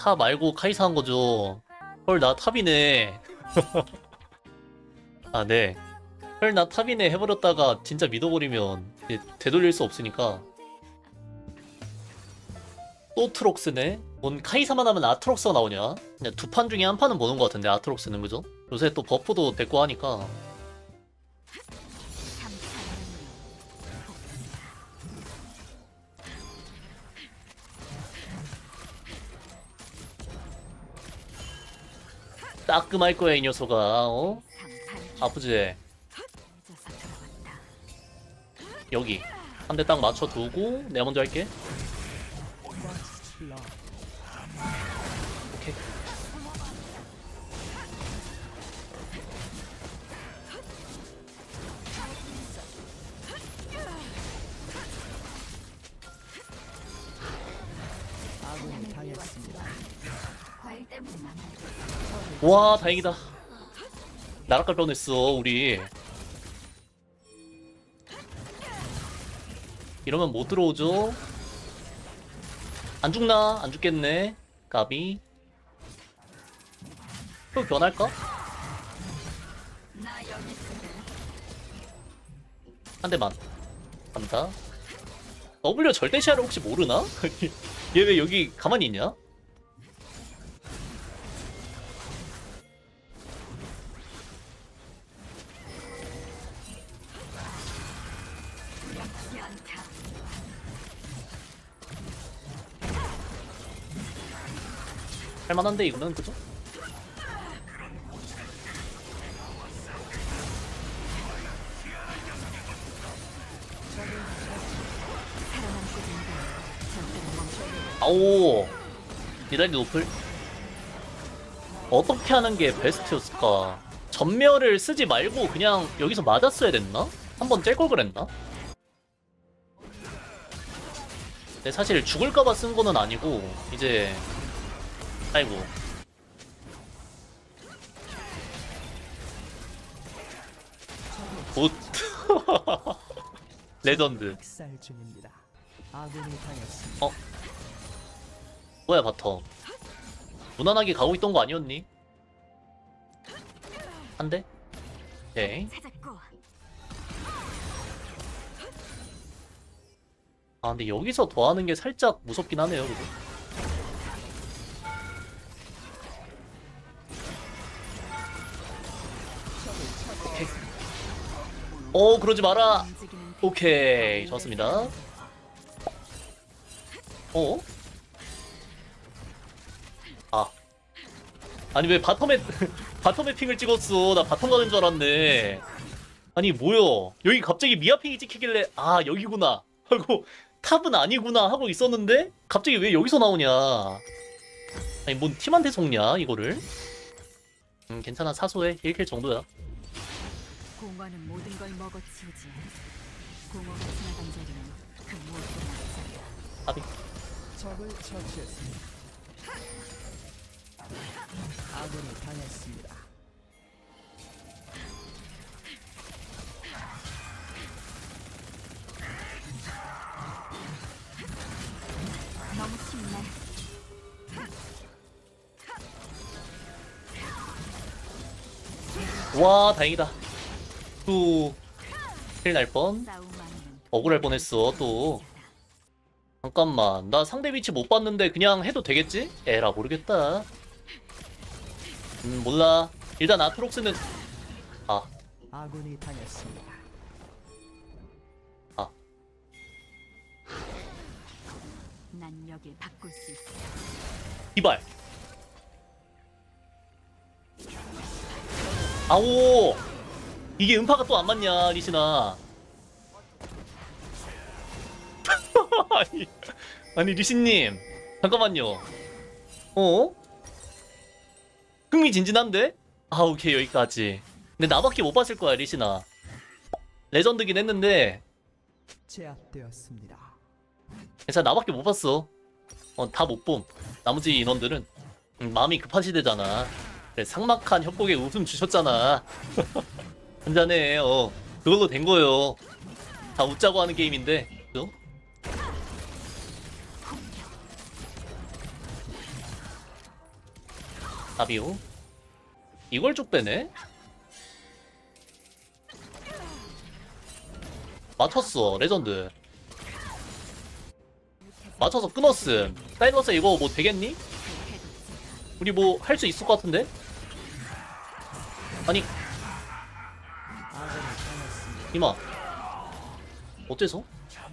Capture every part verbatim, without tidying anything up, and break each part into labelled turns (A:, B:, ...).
A: 탑 말고 카이사 한 거죠. 헐, 나 탑이네. 아, 네. 헐, 나 탑이네 해버렸다가 진짜 믿어버리면 이제 되돌릴 수 없으니까. 또 트록스네? 뭔 카이사만 하면 아트록스가 나오냐? 그냥 두 판 중에 한 판은 보는 것 같은데, 아트록스는, 그죠? 요새 또 버프도 됐고 하니까. 따끔할 거야, 이 녀석아. 어? 아프지? 여기 한 대 딱 맞춰두고 내가 먼저 할게. 오케이. 와, 다행이다. 나락갈 뻔했어 우리. 이러면 못 들어오죠? 안 죽나? 안 죽겠네. 까비. 또 변할까? 한 대만 간다. W 절대 시야를 혹시 모르나? 얘 왜 여기 가만히 있냐? 할만한데 이거는, 그죠? 아오, 미라리 노플. 어떻게 하는 게 베스트였을까? 전멸을 쓰지 말고 그냥 여기서 맞았어야 됐나? 한번 짤 걸 그랬나? 근데 사실 죽을까봐 쓴 거는 아니고, 이제 아이고. 굿. 레전드. 어? 뭐야, 바텀. 무난하게 가고 있던 거 아니었니? 한 대? 오케이. 아, 근데 여기서 더 하는 게 살짝 무섭긴 하네요, 그죠? 오케이. 어, 그러지 마라. 오케이, 좋습니다. 어? 아, 아니 왜 바텀에 바텀에 핑을 찍었어? 나 바텀 가는 줄 알았네. 아니 뭐여? 여기 갑자기 미아핑이 찍히길래 아 여기구나 하고 탑은 아니구나 하고 있었는데 갑자기 왜 여기서 나오냐? 아니 뭔 팀한테 속냐 이거를? 음 괜찮아, 사소해. 일 킬 정도야.
B: 공허는 모든 걸 먹어치우지. 공허가 지나간 자리는 그 무엇도 남지 않아.
A: 아비.
C: 적을 처치했습니다. 아군이 당했습니다.
B: 너무 심해.
A: 와, 다행이다. 또 킬 날 뻔.
B: 싸움만은
A: 억울할 뻔했어 또. 잠깐만, 나 상대 위치 못 봤는데 그냥 해도 되겠지? 에라 모르겠다. 음 몰라. 일단 아트록스는 아
C: 아군이 당했습니다.
A: 아.
B: 난 여길 바꿀 수 있어.
A: 이발. 아오, 이게 음파가 또 안 맞냐 리시나. 아니, 아니 리시님 잠깐만요. 어? 흥미진진한데? 아 오케이 여기까지. 근데 나밖에 못 봤을 거야 리시나. 레전드긴 했는데
C: 제압되었습니다.
A: 괜찮아, 나밖에 못 봤어. 어, 다 못 봄. 나머지 인원들은 음, 마음이 급하시대잖아. 그래, 삭막한 협곡에 웃음 주셨잖아. 한잔해. 어, 그걸로 된 거예요. 다 웃자고 하는 게임인데, 그죠? 아비오. 이걸 쭉 빼네? 맞췄어, 레전드. 맞춰서 끊었음. 사이버스 이거 뭐 되겠니? 우리 뭐 할 수 있을 것 같은데? 아니,
C: 아군이 당했습니다.
A: 이마. 어째서?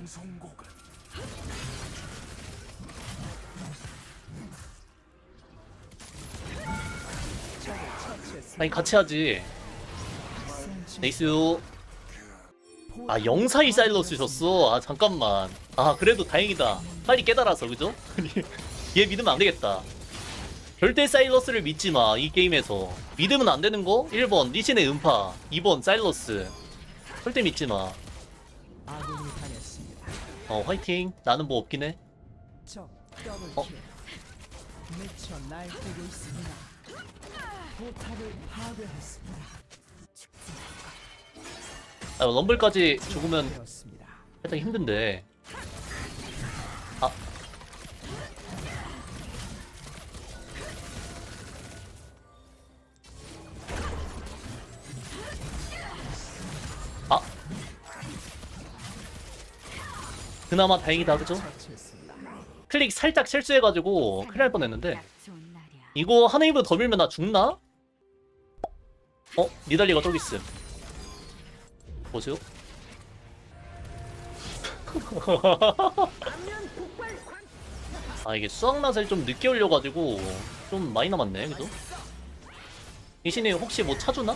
C: 적을 처치했습니다.
A: 아니, 같이 하지. 네이스. 아,
C: 포탑을
A: 영사이 사일러스
C: 파괴했습니다.
A: 셨어. 아, 잠깐만. 아, 그래도 다행이다. 빨리 깨달아서, 그죠? 얘 믿으면 안 되겠다. 절대 사일러스를 믿지 마, 이 게임에서. 믿으면 안 되는 거? 일 번, 리신의 음파. 이 번, 사일러스. 절대 믿지 마.
C: 아군이 당했습니다.
A: 어, 화이팅. 나는 뭐 없긴 해.
C: 적 더블
A: 어?
C: 킬. 미쳐 날뛰고 있습니다. 포탑을 파괴했습니다.
A: 아, 럼블까지 죽으면
C: 되었습니다.
A: 살짝 힘든데. 아. 아. 그나마 다행이다, 그죠?
C: 처치했습니다.
A: 클릭 살짝 실수해가지고 큰일 날 뻔했는데.
B: 딱 좋은 날이야.
A: 이거 한 웨이브 더 밀면 나 죽나? 어? 니달리가 저기 있음. 보세요. 아, 이게 수학낫을 좀 늦게 올려가지고 좀 많이 남았네, 그죠? 리신이 혹시 뭐 차주나?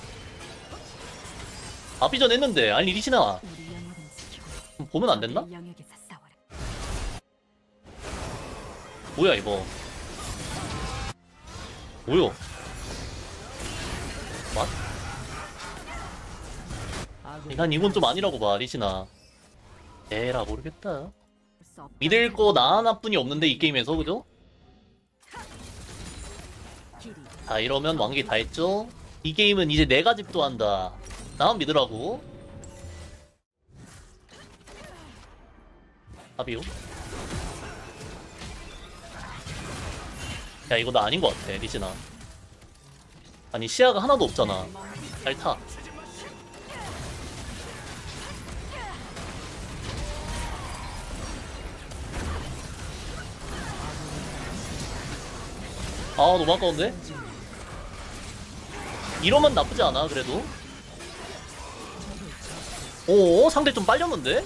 A: 아비전 했는데. 아니, 리신아,
B: 우리 영역은 지키고
A: 그럼 보면 안 됐나?
B: 이 영역에서 싸워라.
A: 뭐야 이거? 뭐야? 왓?
C: 아군이
A: 난 이건 좀 아니라고 봐, 리신아. 에라, 모르겠다.
B: 볼수 없다는
A: 믿을 거
B: 사실은
A: 나 하나뿐이 없는데, 이 게임에서, 그죠?
B: 길이
A: 자, 이러면 왕기 다 했죠? 이 게임은 이제 내가 집도 한다. 나만 믿으라고. 아비오. 야, 이거 나 아닌 것 같아, 리신아. 아니, 시야가 하나도 없잖아. 잘 타. 아, 너무 아까운데? 이러면 나쁘지 않아, 그래도. 오, 상대 좀 빨렸는데?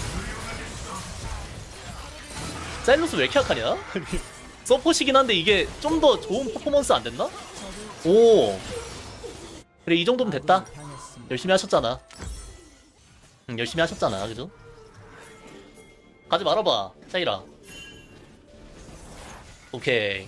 A: 사일러스 왜 이렇게 약하냐? 서폿이긴 한데 이게 좀 더 좋은 퍼포먼스 안 됐나? 오, 그래, 이 정도면 됐다.
C: 당했습니다.
A: 열심히 하셨잖아. 응, 열심히 하셨잖아, 그죠? 가지 말아봐, 사이라. 오케이.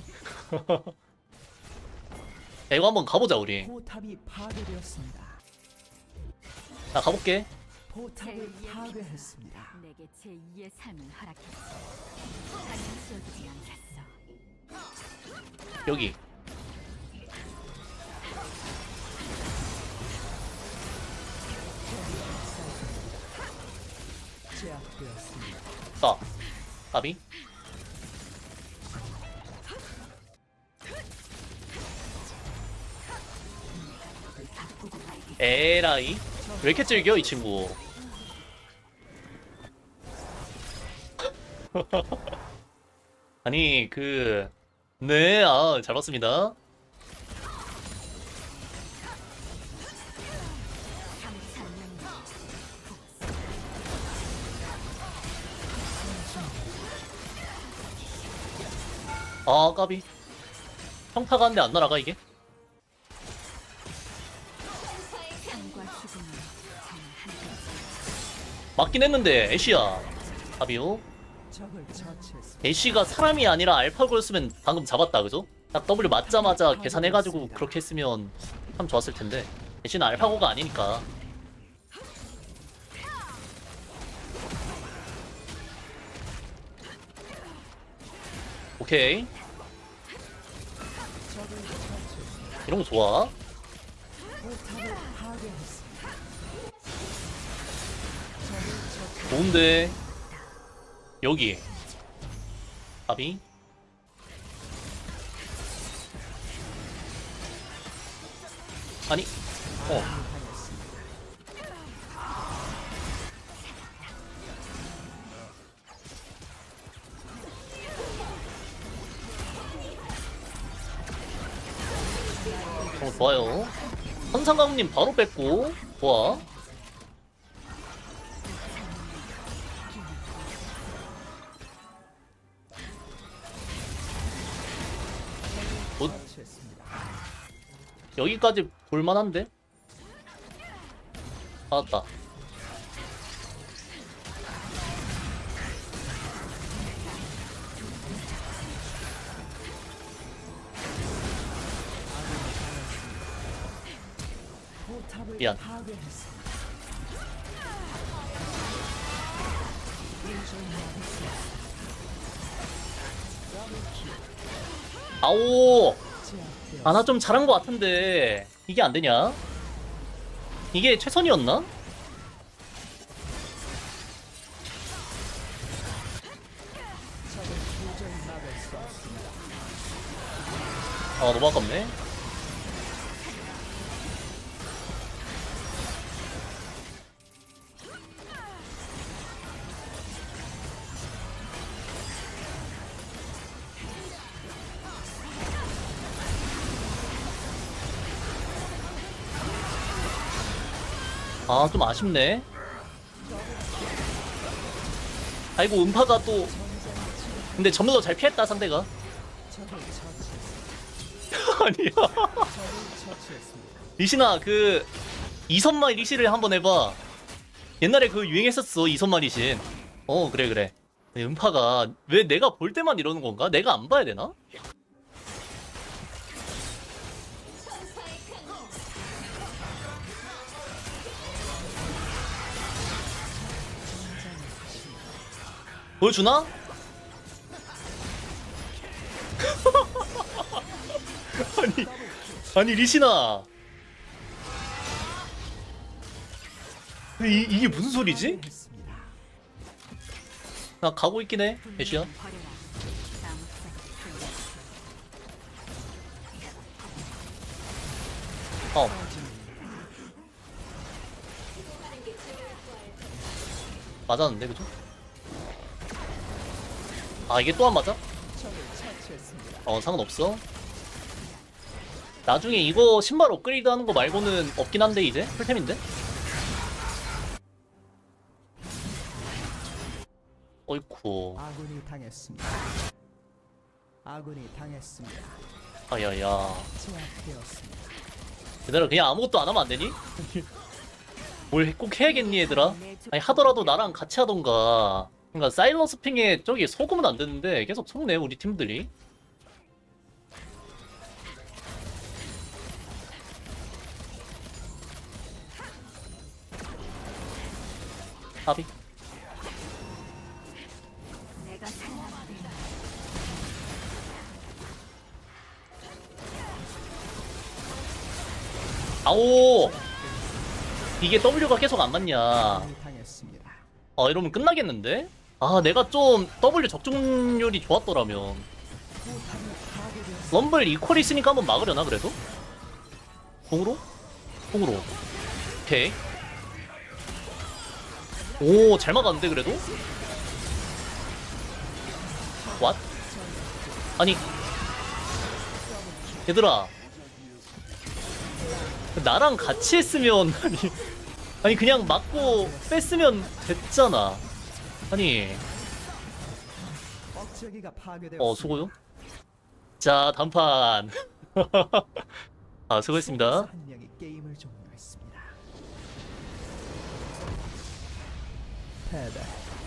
A: 야, 이거 한번 가보자, 우리.
C: 포탑이 파괴되었습니다.
A: 나 가볼게.
C: 포탑을 파괴했습니다.
B: 내게 제이의 삶을 허락했어. 당연시여주지 않겠어.
A: 여기.
C: 제압되었습니다.
A: 쏴. 까비. 에라이. 왜 이렇게 즐겨, 이 친구? 아니, 그, 네, 아, 잘 봤습니다. 아, 까비. 평타가 한데 안 날아가, 이게?
B: 삶과 죽음은 정말 함께
A: 맞긴 했는데, 애쉬야. 까비요.
C: 적을 처치했습니다.
A: 애쉬가 사람이 아니라 알파고였으면 방금 잡았다, 그죠? 딱 W 맞자마자 계산해가지고 그렇게 했으면 참 좋았을 텐데. 애쉬는 알파고가 아니니까. 오케이.
C: 적을 처치했습니다.
A: 이런 거 좋아.
C: 포탑을 파괴했습니다. 적을 처치.
A: 좋은데. 여기. 까비. 아니 어
C: 당했습니다.
A: 어, 좋아요. 선상강님 바로 뺐고 좋아. 뭐,
C: 처치했습니다.
A: 여기까지 볼만한데? 받았다.
C: 포탑을
A: 미안.
C: 파괴했습니다.
A: 아오!
C: 제압되었습니다.
A: 아, 나 좀 잘한 것 같은데 이게 안 되냐? 이게 최선이었나?
C: 적을 도저히 막을 수 없습니다.
A: 아, 너무 아깝네. 아, 좀 아쉽네. 아이고, 음파가 또. 근데 전부 다 잘 피했다, 상대가.
C: 적을 처치했습니다.
A: 아니야.
C: 적을 처치했습니다.
A: 리신아, 그, 이선만 리신을 한번 해봐. 옛날에 그 유행했었어, 이선만 리신. 어, 그래, 그래. 근데 음파가, 왜 내가 볼 때만 이러는 건가? 내가 안 봐야 되나? 보여주나? 아니, 아니, 리신아. 이, 이게 무슨 소리지?
C: 파괴했습니다.
A: 나 가고 있긴 해, 애쉬야.
B: 버려라. 싸움 시작.
A: 어. 맞았는데, 그죠? 아, 이게 또 안 맞아?
C: 적을 처치했습니다.
A: 어, 상관없어. 나중에 이거 신발 업그레이드 하는 거 말고는 없긴 한데, 이제? 풀템인데? 어이쿠.
C: 아군이 당했습니다. 아군이 당했습니다.
A: 아야야.
C: 제압되었습니다.
A: 얘들아, 그냥 아무것도 안 하면 안 되니? 뭘 꼭 해야겠니, 얘들아? 아니, 하더라도 나랑 같이 하던가. 그러니까 사일러스 핑에 저기 속으면 안 되는데 계속 속네, 우리 팀들이. 합이.
B: 내가 살아남을
A: 아오! 이게 W가 계속 안 맞냐.
C: 아군이 당했습니다.
A: 아, 이러면 끝나겠는데? 아, 내가 좀 W 적중률이 좋았더라면.
C: 포탑이 파괴되었습니다.
A: 럼블 이퀄 있으니까 한번 막으려나, 그래도? 공으로? 공으로. 오케이. 오, 잘 막았는데, 그래도? 왓? 아니. 얘들아. 나랑 같이 했으면, 아니. 아니, 그냥 맞고 뺐으면 됐잖아. 아니.
C: 억제기가 파괴되었습니다.
A: 어, 수고요. 자, 단판. 아, 수고했습니다.
C: 한 명이 게임을 종료했습니다. 패배.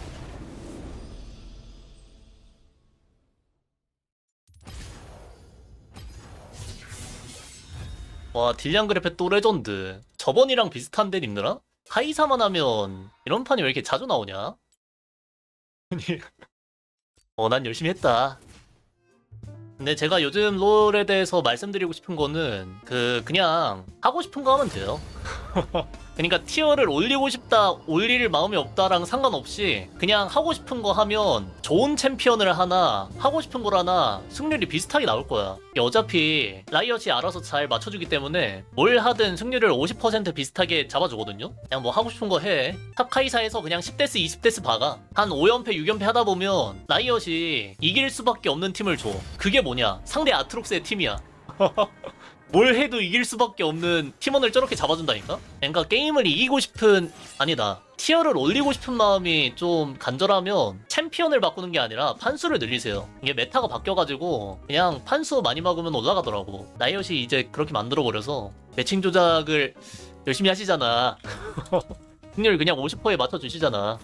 A: 와, 딜량 그래프 또 레전드. 저번이랑 비슷한데, 님들아? 하이사만 하면 이런 판이 왜 이렇게 자주 나오냐? 아니, 어, 난 열심히 했다. 근데 제가 요즘 롤에 대해서 말씀드리고 싶은 거는 그 그냥 하고 싶은 거 하면 돼요. 그러니까 티어를 올리고 싶다, 올릴 마음이 없다랑 상관없이 그냥 하고 싶은 거 하면 좋은 챔피언을 하나, 하고 싶은 걸 하나 승률이 비슷하게 나올 거야. 어차피 라이엇이 알아서 잘 맞춰주기 때문에 뭘 하든 승률을 오십 퍼센트 비슷하게 잡아주거든요. 그냥 뭐 하고 싶은 거 해. 탑 카이사에서 그냥 십 데스 이십 데스 박아. 한 오 연패 육 연패 하다 보면 라이엇이 이길 수밖에 없는 팀을 줘. 그게 뭐냐? 상대 아트록스의 팀이야. 뭘 해도 이길 수밖에 없는 팀원을 저렇게 잡아준다니까? 그러니까 게임을 이기고 싶은, 아니다, 티어를 올리고 싶은 마음이 좀 간절하면 챔피언을 바꾸는 게 아니라 판수를 늘리세요. 이게 메타가 바뀌어가지고 그냥 판수 많이 막으면 올라가더라고. 라이엇이 이제 그렇게 만들어버려서 매칭 조작을 열심히 하시잖아. 승률 그냥 오십 퍼센트에 맞춰주시잖아.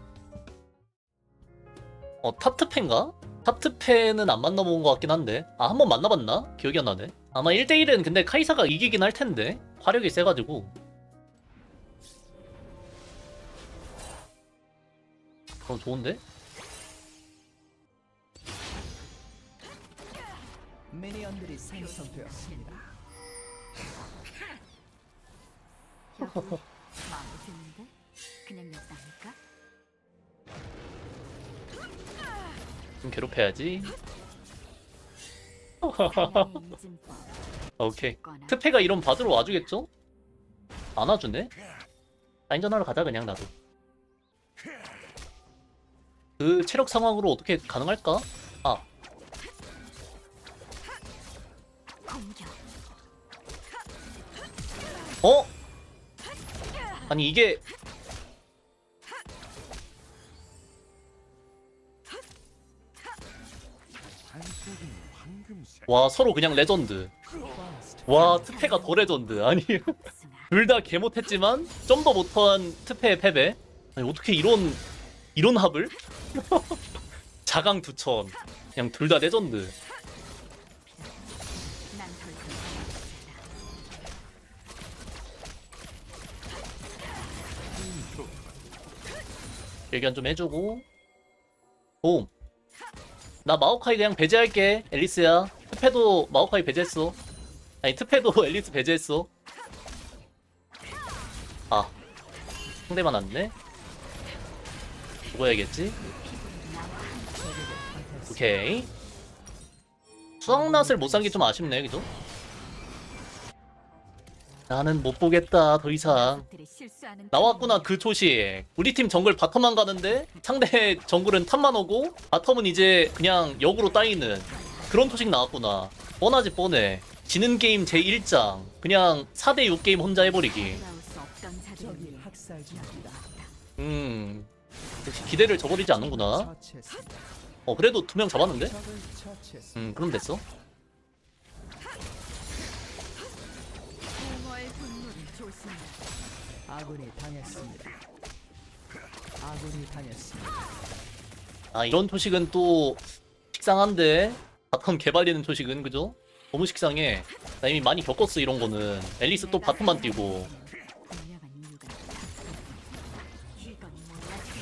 A: 어, 탑트펜가? 탑트펜은 안 만나본 것 같긴 한데. 아, 한번 만나봤나? 기억이 안 나네. 아마 일 대 일은 근데 카이사가 이기긴 할 텐데. 화력이 세가지고. 어, 좋은데?
C: 미니언들이 생성되었습니다.
B: 여보, 마음에 드는데? 그냥 냈다니까?
A: 좀 괴롭혀야지.
B: 사랑의 이진법.
A: 오케이.
B: 꺼나.
A: 트페가 이런 받으러 와주겠죠? 안 와주네? 라인전하러 가자 그냥 나도. 그 체력 상황으로 어떻게 가능할까? 아,
B: 공격.
A: 어? 아니 이게 와 서로 그냥 레전드. 와 트페가 더 레전드. 아니 둘 다 개 못했지만 좀 더 못한 트페의 패배. 아니 어떻게 이런 이런 합을? 자강 두천. 그냥 둘 다 레전드.
B: 난더 이상
A: 일견 좀 해주고. 봄. 나 마오카이 그냥 배제할게. 앨리스야. 트페도 마오카이 배제했어. 아니 트페도 앨리스 배제했어. 아 상대만 왔네. 죽어야겠지. 오케이. 수학낫을 못 산 게 좀 아쉽네, 그죠? 나는 못 보겠다 더 이상.
B: 녀석들이 실수하는
A: 나왔구나 그 초식. 우리 팀 정글 바텀만 가는데 상대 정글은 탑만 오고 바텀은 이제 그냥 역으로 따이는 그런 초식 나왔구나. 뻔하지 뻔해. 지는 게임 제일 장 그냥 사 대 육 게임 혼자 해버리기.
B: 돌아올 수 없던 자들을
C: 적이
B: 위해
C: 학살 중입니다.
A: 음 역시 기대를 저버리지 않는구나.
C: 처치했습니다.
A: 어 그래도 두 명 잡았는데?
C: 적을 처치했습니다.
A: 음 그럼 됐어.
B: 공허의 분노를 조심해.
C: 아군이 당했습니다. 아군이 당했습니다.
A: 아 이런 초식은 또 식상한데. 바텀 개발리는 초식은 그죠? 너무 식상해. 나 이미 많이 겪었어 이런 거는. 앨리스 또 바텀만 뛰고.
B: 분명한 이유가 있다. 이건 몰랐을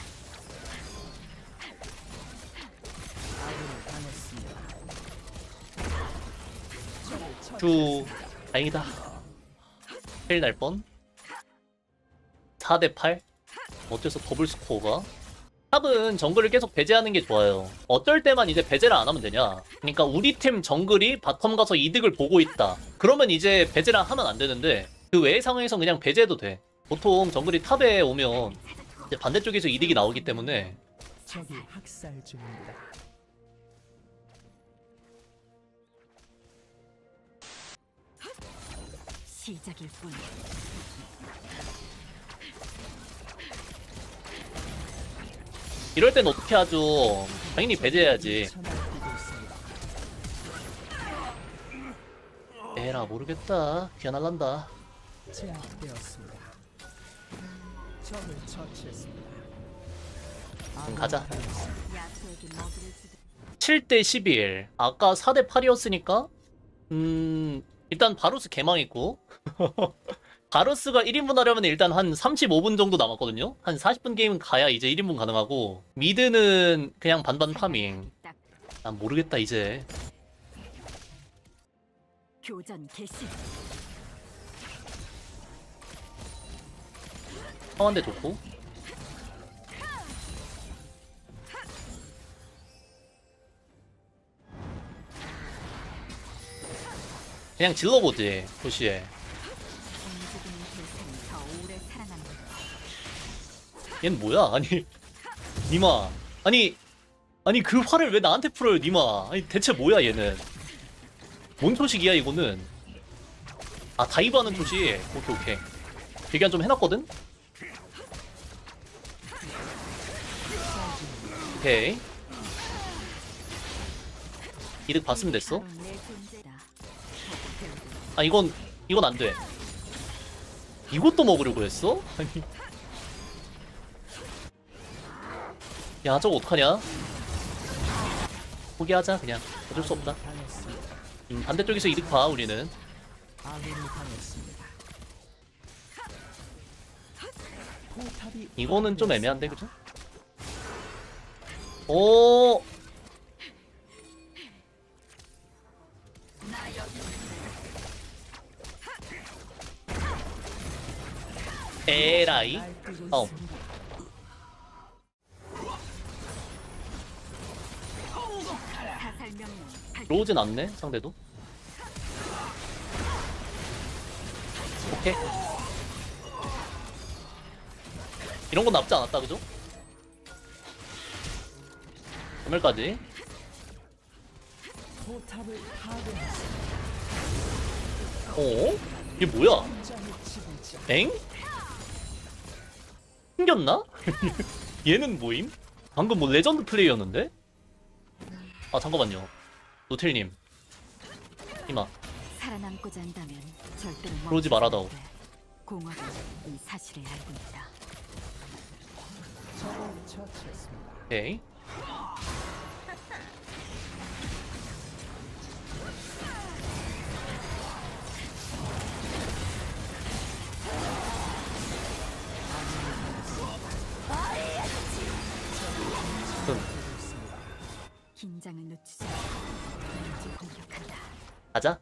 B: 거다.
C: 아군이 당했습니다. 적을
A: 주 다행이다. 헬 날 뻔. 사 대 팔. 어째서 더블 스코어가? 탑은 정글을 계속 배제하는 게 좋아요. 어떨 때만 이제 배제를 안 하면 되냐? 그러니까 우리 팀 정글이 바텀 가서 이득을 보고 있다. 그러면 이제 배제를 하면 안 되는데 그 외의 상황에서 그냥 배제해도 돼. 보통 정글이 탑에 오면 이제 반대쪽에서 이득이 나오기 때문에.
C: 적이 학살 중입니다.
B: 시작일 뿐.
A: 이럴 땐 어떻게 하죠? 당연히 배제해야지.
C: 천하뛰고 있습니다.
A: 에라 모르겠다. 귀가 날란다.
C: 제압되었습니다. 적을 처치했습니다.
A: 그럼 가자.
C: 당했습니다.
B: 야수에게 먹이를 주듯
A: 칠 대 십일. 아까 사 대 팔이었으니까 음 일단 바루스 개망했고 바루스가 일 인분 하려면 일단 한 삼십오 분 정도 남았거든요. 한 사십 분 게임은 가야 이제 일 인분 가능하고 미드는 그냥 반반 파밍.
B: 딱
A: 난 모르겠다 이제.
B: 교전 개시.
A: 상한대 좋고. 그냥 질러보지 도시에.
B: 움직이는 대상이 더 오래 살아남는
A: 얜 뭐야? 아니 니마 아니 아니 그 화를 왜 나한테 풀어요 니마. 아니 대체 뭐야 얘는. 뭔 초식이야 이거는. 아 다이브하는 초식. 오케이 오케이. 대기한 좀 해놨거든? 오케이. 이득 봤으면 됐어.
B: 바로 내 존재다. 보고 배우고
A: 아 이건 이건 안 돼. 이것도 먹으려고 했어? 아니. 야 저거 어떡하냐? 포기하자 그냥. 어쩔 수 없다.
C: 당했습니다.
A: 음, 반대쪽에서 이득 봐 우리는.
C: 아군이 당했습니다. 포탑이
A: 이거는 좀 애매한데 그죠? 오. 에라이.
C: 날뛰고
A: 어.
C: 있습니다.
B: 사살 명령 발-
A: 들어오진 않네 상대도. 오케이. 이런 건 나쁘지 않았다 그죠? 오늘까지.
C: 포탑을 파괴했습니다.
A: 어? 이게 뭐야?
C: 굉장히 지불자.
A: 엥? 튕겼나? 얘는 뭐임? 방금 뭐 레전드 플레이였는데? 아 잠깐만요 노텔님 이마
B: 살아남고자 한다면 절대로
A: 그러지
B: 멈추지
A: 말아다오.
B: 않게. 공허는 이 사실을 알고 있다.
C: 적을 처치했습니다.
A: 오케이. 음,
B: 긴장을 늦추지 않고 왠지 공격한다.
A: 가자.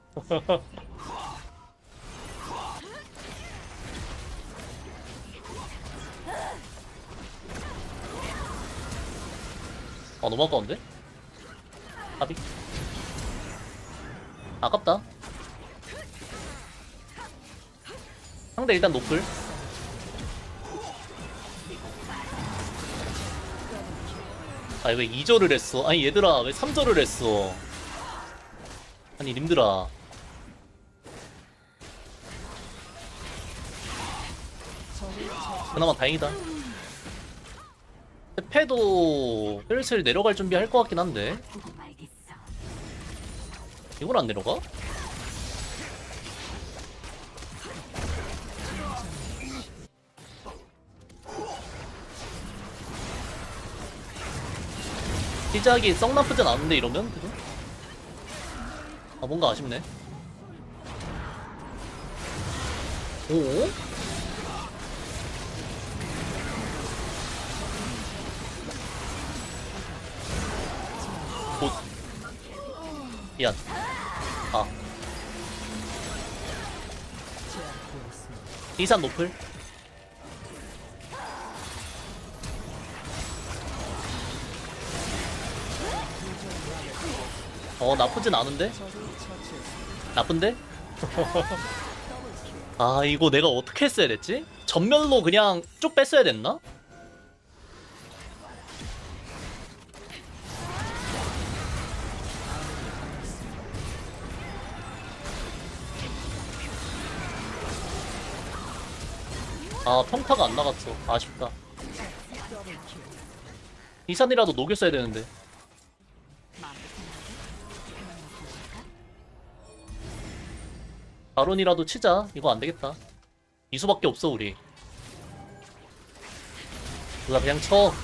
A: 아 너무 아까운데? 아비 아깝다. 상대 일단 노플. 아 왜 이 절을 했어? 아니 얘들아 왜 삼 절을 했어? 아니 님들아
C: 적을 처치.
A: 그나마 다행이다. 페도 슬슬 내려갈 준비할 것 같긴 한데
B: 보고 말겠어.
A: 이걸 안 내려가? 시작이 썩 나쁘진 않은데 이러면 그죠? 아 뭔가 아쉽네. 오? 곧 미안. 아
C: 제압되었습니다.
A: 이산 노플. 어 나쁘진 않은데?
C: 적을 처치했습니다.
A: 나쁜데? 아 이거 내가 어떻게 했어야 됐지? 전멸로 그냥 쭉 뺐어야 됐나? 아 평타가 안 나갔어. 아쉽다. 이산이라도 녹였어야 되는데.
B: 마음에 드는데? 그만 먹을까?
A: 바론이라도 치자. 이거 안 되겠다. 이수밖에 없어 우리. 누가 그냥 쳐.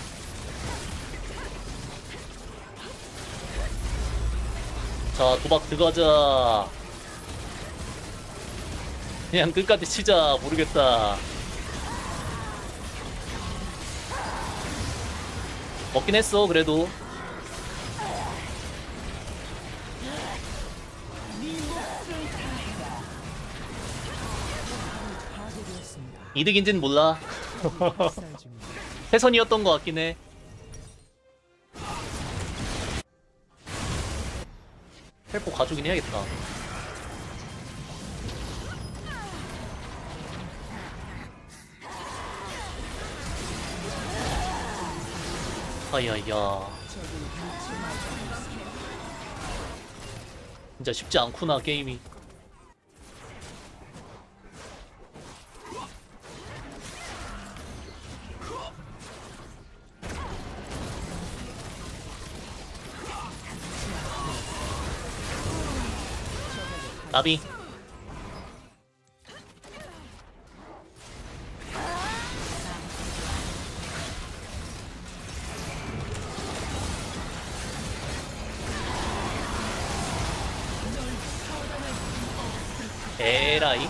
A: 자 도박 들어가자. 그냥 끝까지 치자. 모르겠다. 먹긴 했어 그래도.
C: 파괴되었습니다. 되었습니다.
A: 이득인진 몰라.
C: 학살 중입니다.
A: 패선이었던 것 같긴 해. 헬포 가주긴 해야겠다. 아야야,
C: 적이 빛을 맞고 있습니다.
A: 진짜 쉽지 않구나 게임이. 나비. 에라이.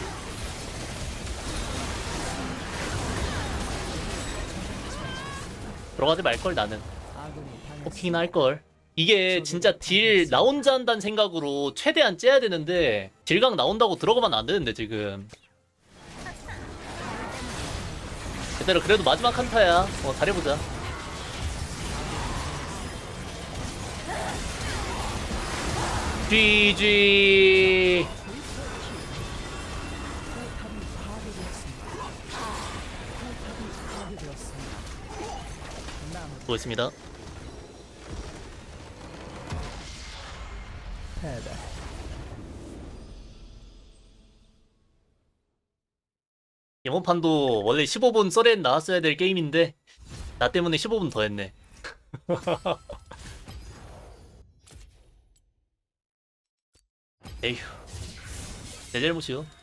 A: 들어가지 말걸 나는.
C: 아군이 당했습니다.
A: 포킹이나 할걸. 이게 진짜 딜 나 혼자 한다는 생각으로 최대한 째야 되는데 딜각 나온다고 들어가면 안 되는데 지금. 그대로 그래도 마지막 한타야. 어, 잘해보자. 지지.
C: 포탑이 파괴되었습니다. 포탑이 파괴되었습니다. 나무
A: 수고했습니다.
C: 패배.
A: 이번 판도 원래 십오 분 썰엔 나왔어야 될 게임인데 나 때문에 십오 분 더 했네. 에휴, 내 잘못이요.